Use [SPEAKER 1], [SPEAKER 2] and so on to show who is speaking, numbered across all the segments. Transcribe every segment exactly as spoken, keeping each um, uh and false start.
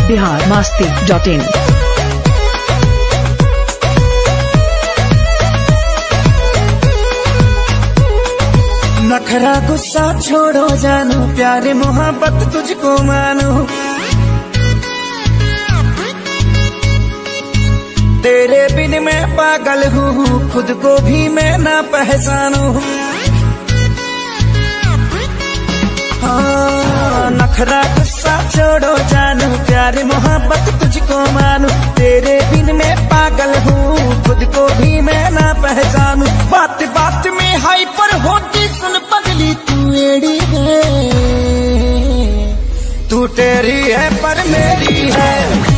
[SPEAKER 1] बिहार मस्ती dot in.
[SPEAKER 2] नखरा गुस्सा छोड़ो जानो, प्यारे मोहब्बत तुझको मानो। तेरे बिन मैं पागल हूँ, खुद को भी मैं ना पहचानू। हाँ, नखरा गुस्सा छोड़ो जानो, प्यारे मोहब्बत तुझको मानो। तेरे बिन मैं पागल हूँ, खुद को भी मैं ना पहचानू। बात बात में हाइपर होती सुन पगली, तू एड़ी है। तू तेरी है पर मेरी है,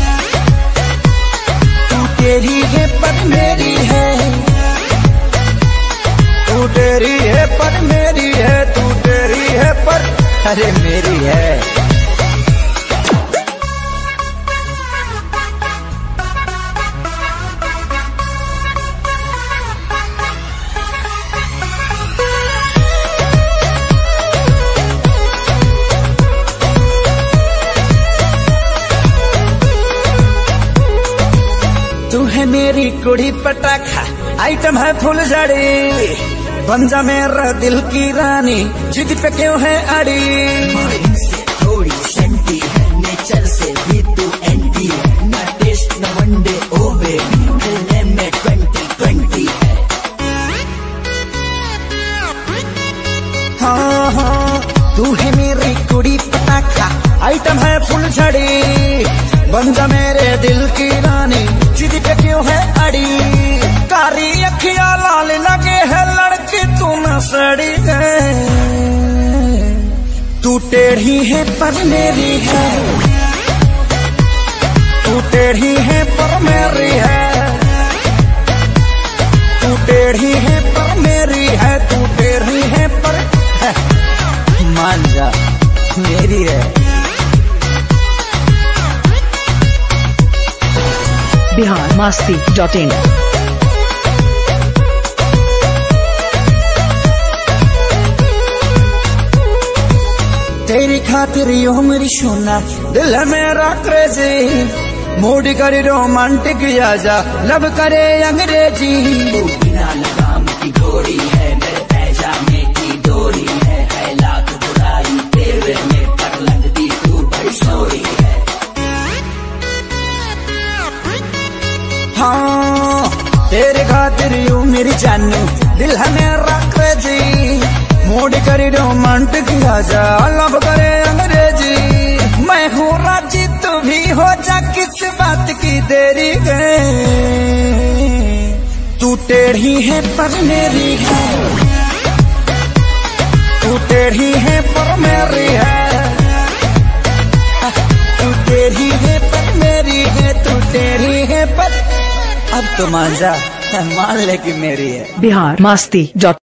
[SPEAKER 2] तू तेरी है पर मेरी है। तू तेरी है पर मेरी है, तू तेरी है पर अरे मेरी है। तू है मेरी कुड़ी पटाखा, आइटम है फुल झड़ी। बन जा मेरा दिल की रानी, जिद पे क्यों है अड़ी।
[SPEAKER 3] से थोड़ी सेंटी है, नेचर से भी तू एंटी है। ना टेस्ट न वनडे ओ बेबी, मिलने में ट्वेंटी ट्वेंटी है।
[SPEAKER 2] हाँ हाँ, तू है मेरी कुड़ी पटाखा, आइटम है फुल झड़ी। बन जा मेरे दिल की रानी, जिद पे क्यों है अड़ी। कारी अखियां लाल लगे है, लड़की तू न सड़ी है। तू टेढ़ी है पर मेरी है, तू टेढ़ी है पर मेरी है। तू टेढ़ी है पर मेरी है, तू टेढ़ी है पर है। मान जा मेरी है।
[SPEAKER 1] बिहार मस्ती डॉट इन।
[SPEAKER 2] तेरी खातिर यो मेरी सोना, दिल है मेरा क्रेजी। मूड करे रोमांटिक, आजा लब करे अंग्रेजी।
[SPEAKER 3] तू बिना लगाम की घोड़ी है, मेरे पैजामे की डोरी है। है लाख बुराई तेरे में, पर लगती तू बड़ी सोरी है।
[SPEAKER 2] हाँ, तेरे खातिर यूं मेरी जानू, दिल है मेरा क्रेजी। मूड करे रोमांटिक, आजा लब करे अंग्रेजी। मैं हूँ राजी, तू भी हो जा, किस बात की देरी है। तू टेढ़ी है पर मेरी है, तू टेढ़ी है पर मेरी है। तू टेढ़ी है पर मेरी है, तू टेढ़ी है पर अब तो मान जा, मान ले कि मेरी है।
[SPEAKER 1] बिहार मस्ती डॉट